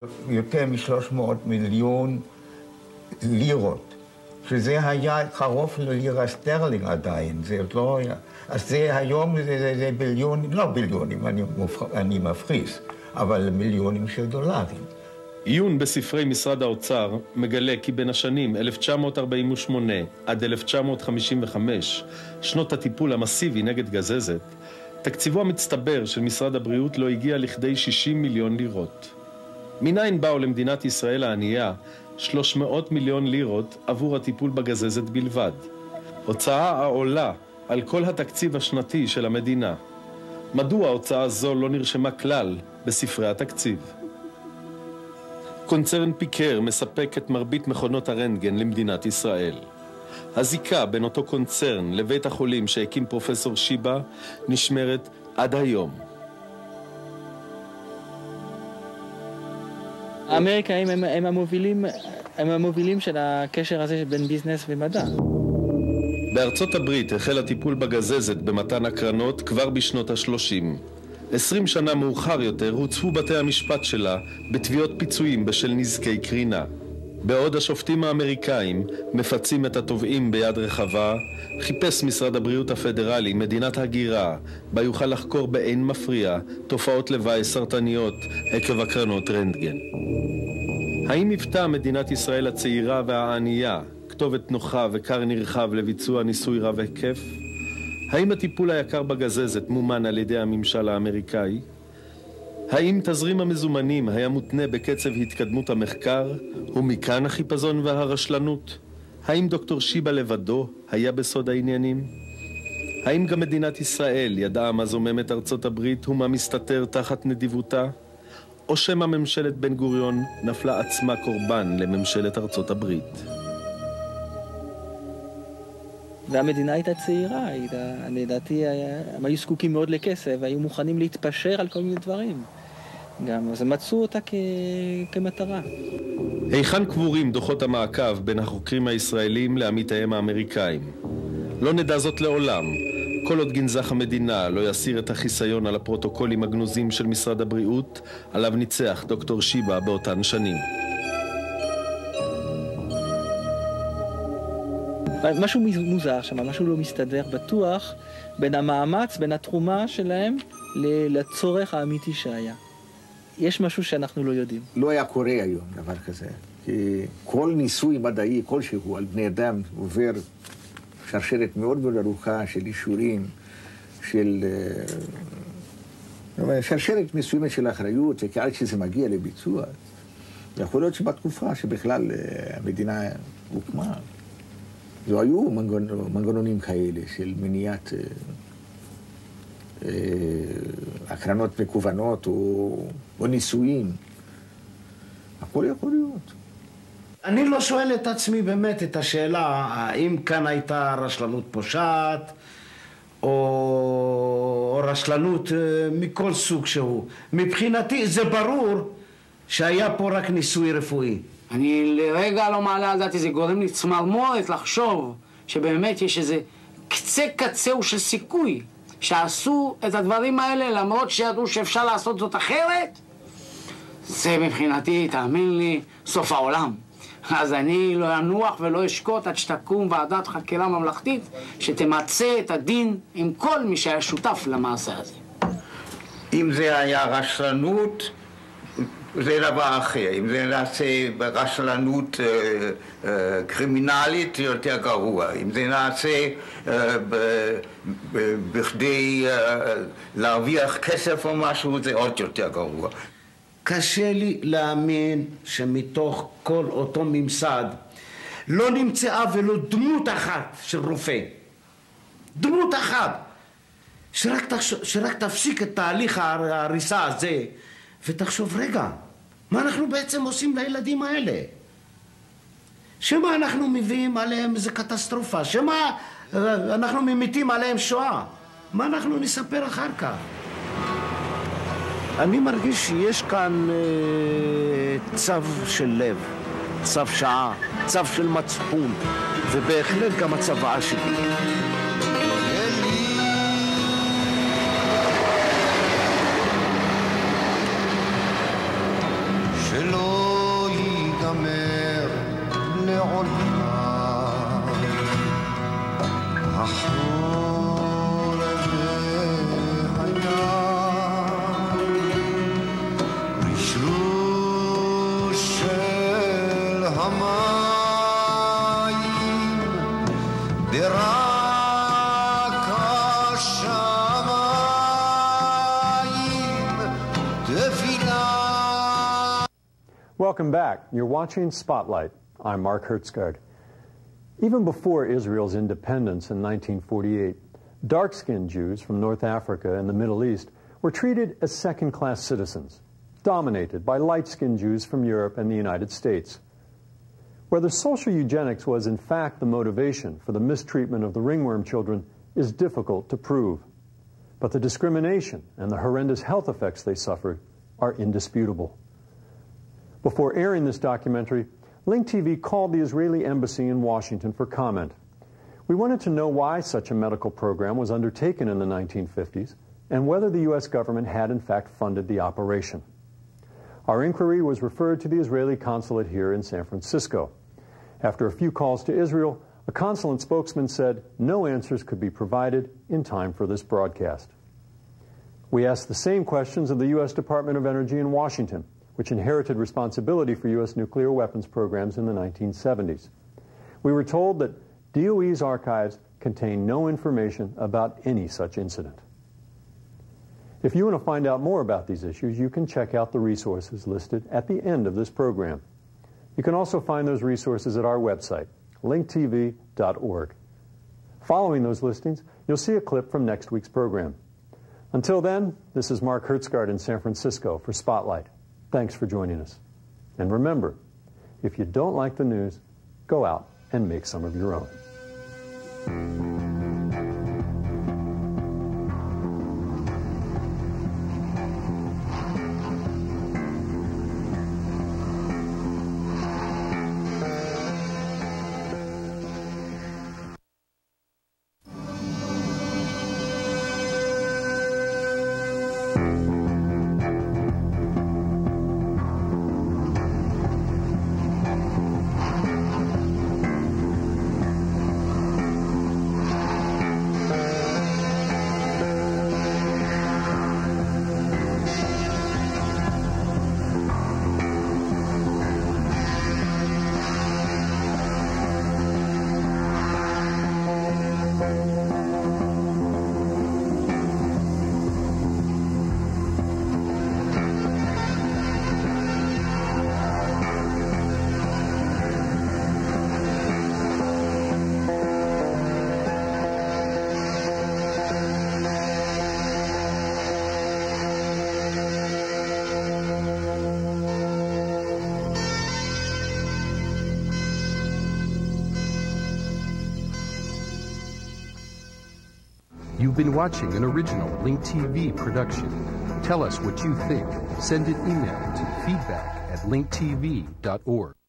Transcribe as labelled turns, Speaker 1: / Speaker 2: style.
Speaker 1: יותר מ-300 מיליון לירות, שזה היה קרוב ללירה סטרלינג עדיין, זה עוד לא היה. אז זה היום זה ביליונים, לא ביליונים, אני מפריז, אבל מיליונים של דולרים.
Speaker 2: עיון בספרי משרד האוצר מגלה כי בין השנים 1948 עד 1955, שנות הטיפול המסיבי נגד גזזת, תקציבו המצטבר של משרד הבריאות לא הגיע לכדי 60 מיליון לירות. מניין באו למדינת ישראל הענייה 300 מיליון לירות עבור הטיפול בגזזת בלבד. הוצאה העולה על כל התקציב השנתי של המדינה. מדוע ההוצאה זו לא נרשמה כלל בספרי התקציב? קונצרן פיקר מספק את מרבית מכונות הרנטגן למדינת ישראל. הזיקה בין אותו קונצרן לבית החולים שהקים פרופסור שיבה נשמרת עד היום.
Speaker 3: האמריקאים הם המובילים של הקשר הזה בין ביזנס ומדע.
Speaker 2: בארצות הברית החל הטיפול בגזזת במתן הקרנות כבר בשנות ה-30. 20 שנה מאוחר יותר הוצפו בתי המשפט שלה בתביעות פיצויים בשל נזקי קרינה. בעוד השופטים האמריקאים מפצים את התובעים ביד רחבה, חיפש משרד הבריאות הפדרלי מדינת הגירה, בה יוכל לחקור באין מפריע תופעות לוואי סרטניות עקב הקרנות רנטגן. האם היוותה מדינת ישראל הצעירה והענייה כתובת נוחה וכר נרחב לביצוע ניסוי רב היקף? האם הטיפול היקר בגזזת מומן על ידי הממשל האמריקאי? האם תזרים המזומנים היה מותנה בקצב התקדמות המחקר, ומכאן החיפזון והרשלנות? האם דוקטור שיבה לבדו היה בסוד העניינים? האם גם מדינת ישראל ידעה מה זוממת ארצות הברית ומה מסתתר תחת נדיבותה? או שמא ממשלת בן גוריון נפלה עצמה קורבן לממשלת ארצות הברית?
Speaker 3: והמדינה הייתה צעירה, לדעתי הם היו זקוקים מאוד לכסף, והיו מוכנים להתפשר על כל מיני דברים. גם, אז מצאו אותה כמטרה.
Speaker 2: היכן קבורים דוחות המעקב בין החוקרים הישראלים לעמיתיהם האמריקאים? לא נדע זאת לעולם, כל עוד גנזך המדינה לא יסיר את החיסיון על הפרוטוקולים הגנוזים של משרד הבריאות, עליו ניצח דוקטור שיבה באותן שנים.
Speaker 3: משהו מוזר שם, משהו לא מסתדר בטוח בין המאמץ, בין התרומה שלהם לצורך האמיתי שהיה. יש משהו שאנחנו לא יודעים.
Speaker 4: לא היה קורה היום דבר כזה, כי כל ניסוי מדעי, כלשהו על בני אדם עובר שרשרת מאוד מאוד ארוכה של אישורים, של שרשרת מסוימת של אחריות, וכעד שזה מגיע לביצוע, יכול להיות שבתקופה שבכלל המדינה הוקמה, זו היו מנגנונים כאלה של מניעת הקרנות מקוונות או ניסויים. הכל יכול להיות.
Speaker 5: אני לא שואל את עצמי באמת את השאלה האם כאן הייתה רשלנות פושעת או רשלנות מכל סוג שהוא. מבחינתי זה ברור שהיה פה רק ניסוי רפואי.
Speaker 6: אני לרגע לא מעלה על דעתי, זה גורם לי צמרמורת לחשוב שבאמת יש איזה קצהו של סיכוי שעשו את הדברים האלה למרות שידעו שאפשר לעשות זאת אחרת. זה מבחינתי, תאמין לי, סוף העולם. אז אני לא אנוח ולא אשקוט עד שתקום ועדת חקירה ממלכתית שתמצה את הדין עם כל מי שהיה שותף למעשה הזה.
Speaker 1: אם זה היה רשלנות, זה דבר אחר. אם זה נעשה ברשלנות קרימינלית, זה יותר גרוע. אם זה נעשה בכדי להרוויח כסף או משהו, זה עוד יותר גרוע.
Speaker 5: קשה לי להאמין שמתוך כל אותו ממסד לא נמצאה ולא דמות אחת של רופא. דמות אחת. שרק תפסיק את תהליך ההריסה הזה ותחשוב, רגע, מה אנחנו בעצם עושים לילדים האלה? שמה אנחנו מביאים עליהם איזו קטסטרופה? שמה אנחנו ממיתים עליהם שואה? מה אנחנו נספר אחר כך? אני מרגיש שיש כאן צו של לב, צו שעה, צו של מצפון, ובהחלט גם הצוואה שלי.
Speaker 7: של ולא ייגמר לעולם. החורף והים, רשרוש של המים, ברק השמיים תפילה.
Speaker 8: Welcome back. You're watching Spotlight. I'm Mark Hertsgaard. Even before Israel's independence in 1948, dark-skinned Jews from North Africa and the Middle East were treated as second-class citizens, dominated by light-skinned Jews from Europe and the United States. Whether social eugenics was in fact the motivation for the mistreatment of the ringworm children is difficult to prove. But the discrimination and the horrendous health effects they suffered are indisputable. Before airing this documentary, Link TV called the Israeli embassy in Washington for comment. We wanted to know why such a medical program was undertaken in the 1950s and whether the U.S. government had in fact funded the operation. Our inquiry was referred to the Israeli consulate here in San Francisco. After a few calls to Israel, a consulate spokesman said no answers could be provided in time for this broadcast. We asked the same questions of the U.S. Department of Energy in Washington, which inherited responsibility for U.S. nuclear weapons programs in the 1970s. We were told that DOE's archives contain no information about any such incident. If you want to find out more about these issues, you can check out the resources listed at the end of this program. You can also find those resources at our website, linktv.org. Following those listings, you'll see a clip from next week's program. Until then, this is Mark Hertsgaard in San Francisco for Spotlight. Thanks for joining us. And remember, if you don't like the news, go out and make some of your own.
Speaker 9: You've been watching an original Link TV production. Tell us what you think. Send an email to feedback@linktv.org.